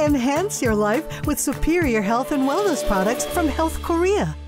Enhance your life with superior health and wellness products from Health Korea.